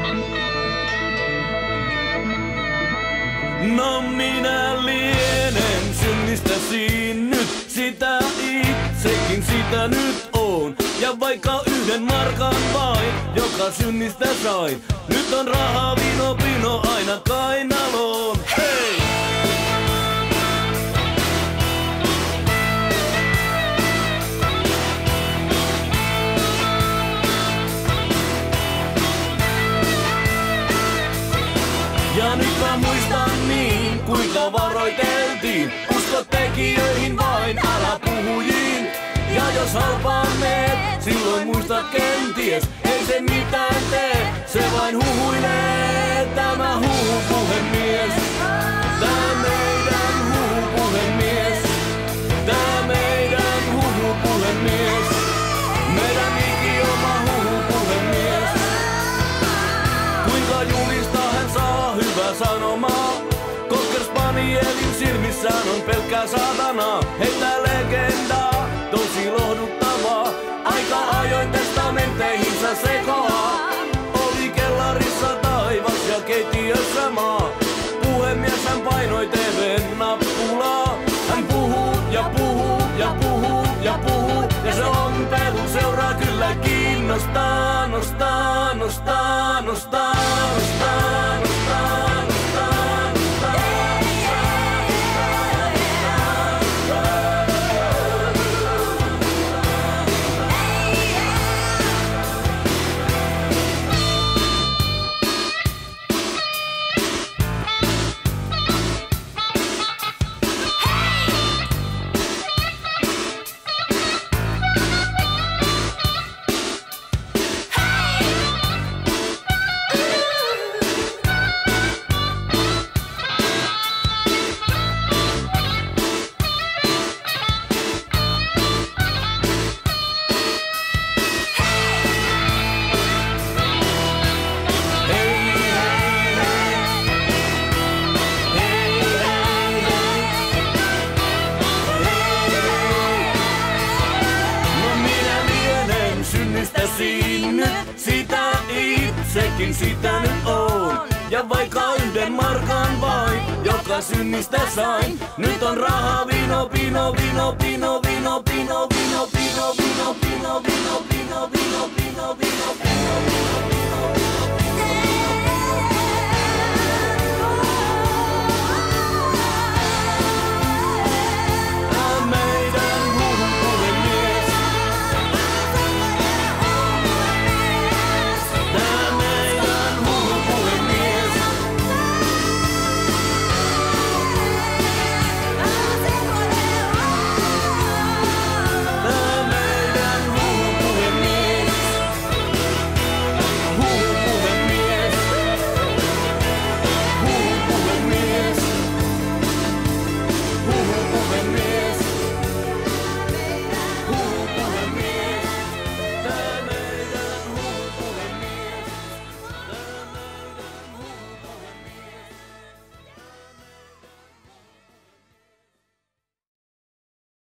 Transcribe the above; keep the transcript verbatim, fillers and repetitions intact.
No minä lienen synnistäsin nyt, sitä itsekin sitä nyt on. Ja vaikka yhden markan vain, joka synnistä sain, nyt on rahaa vino pino aina kainaloon. Hei! Ja nyt mä muistan niin, kuinka varoiteltiin. Usko tekijöihin vain, älä puhujiin. Ja jos halpaan meet, silloin muista kenties. Ei se mitään tee, se vain huhuilee. Tämä huhupuhemies, tää meidän huhupuhemies. Tää meidän huhupuhemies, meidän ikioma huhupuhemies. Kuinka julistaa hän saa hyvää sanomaa? Cocker Spanielin silmissään on pelkkää saatanaa. Heitä legendaa, tosi lohduttavaa. Aika ajoin testamentteihinsa sekoaa. Oli kellarissa taivas ja keittiössä maa. Puhemies hän painoi T V:n nappulaa. Hän puhuu ja puhuu ja puhuu ja puhuu. Ja se ompelu seuraa kyllä kiinnostaa. Nostaa, nostaa, nostaa, nostaa, nostaa, nostaa, nostaa. Nyt sitä itsekin sitä nyt on. Ja vaikka yhden markan vain, joka synnistä sain, nyt on rahaa vino, pino, vino, pino, vino, pino, vino, pino, vino.